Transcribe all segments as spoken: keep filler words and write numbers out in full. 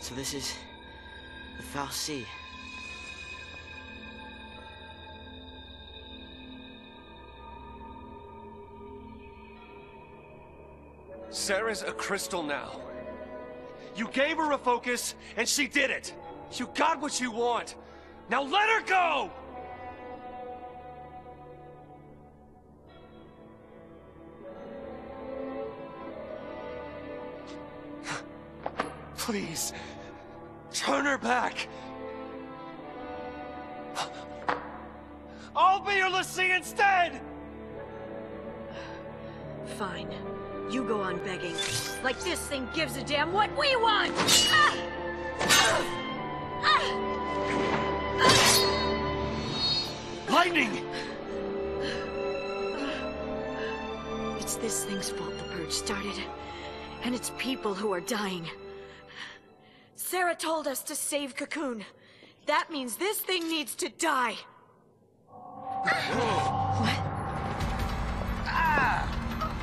So this is the fal'Cie. Sarah's a crystal now. You gave her a focus, and she did it. You got what you want. Now let her go! Please, turn her back. I'll be your l'Cie instead! Fine. You go on begging. Like this thing gives a damn what we want! Ah! Ah! Ah! Lightning! It's this thing's fault the purge started. And it's people who are dying. Sarah told us to save Cocoon. That means this thing needs to die. What? Ah!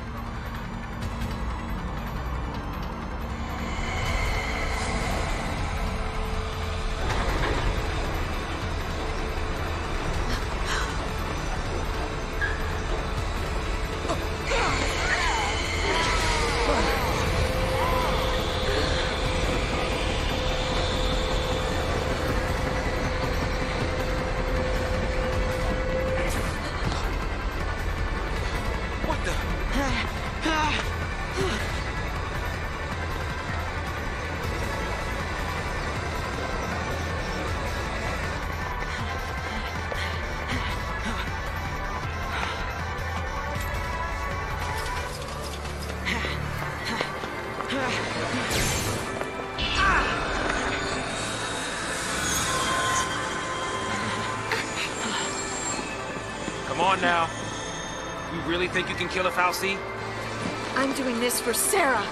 Come on now. You really think you can kill a fal'Cie? I'm doing this for Sarah.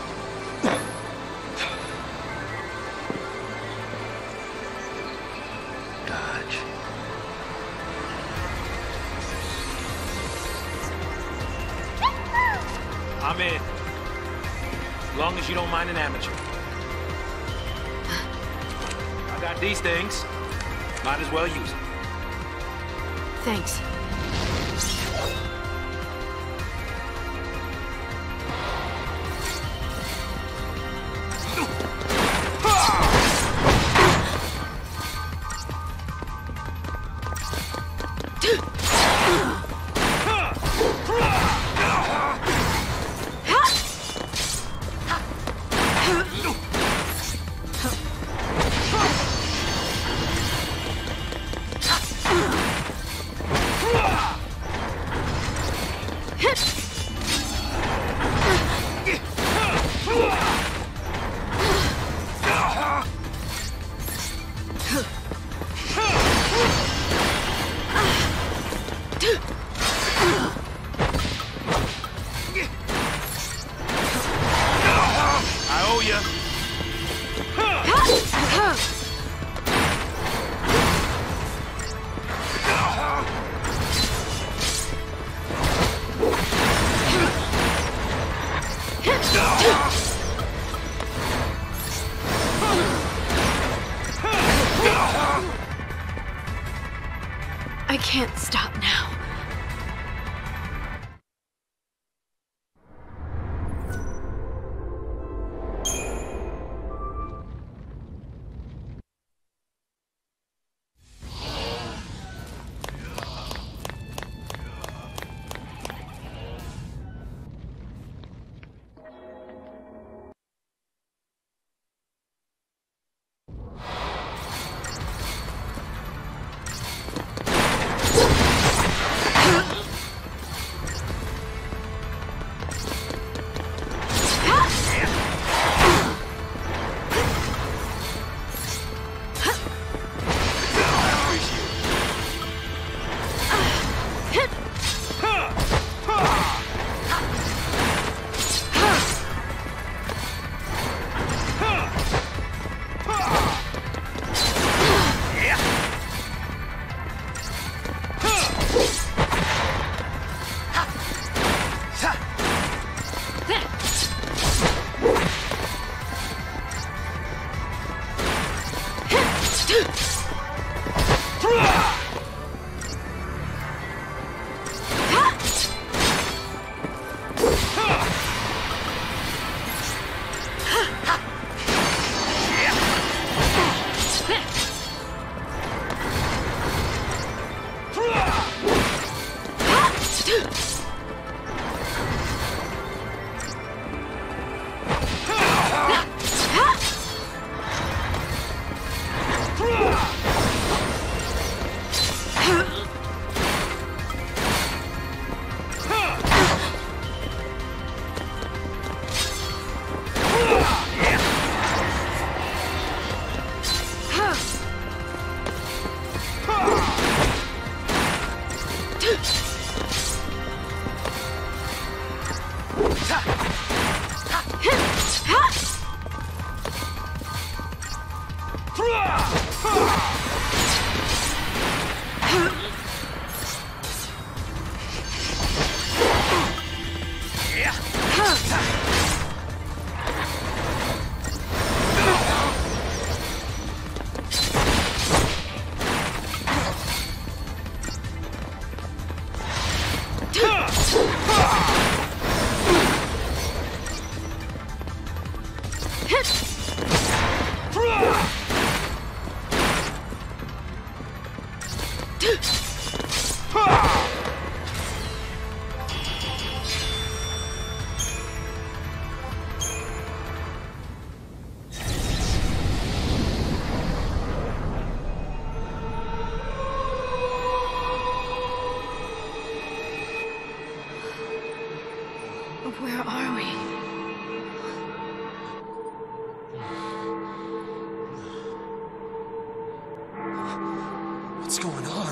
Dodge. I'm in. As long as you don't mind an amateur. I got these things. Might as well use them. Thanks. I can't stop now. are we? What's going on?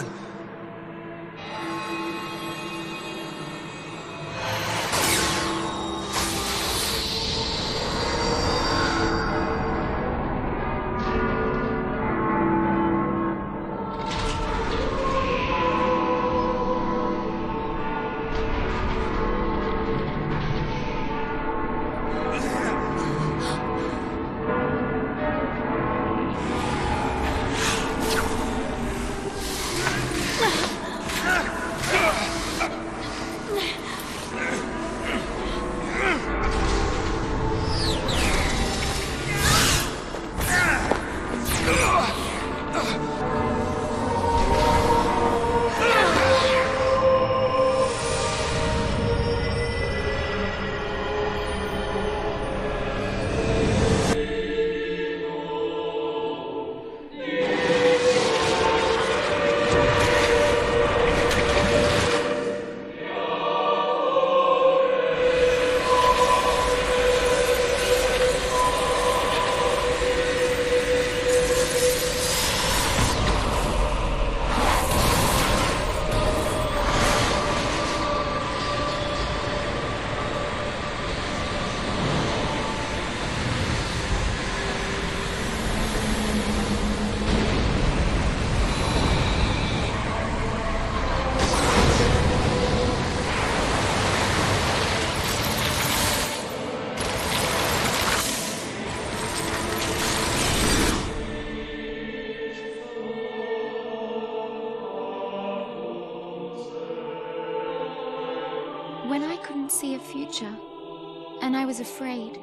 When I couldn't see a future, and I was afraid.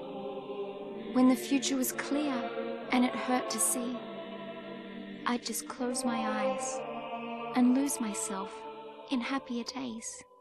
When the future was clear, and it hurt to see. I'd just close my eyes, and lose myself in happier days.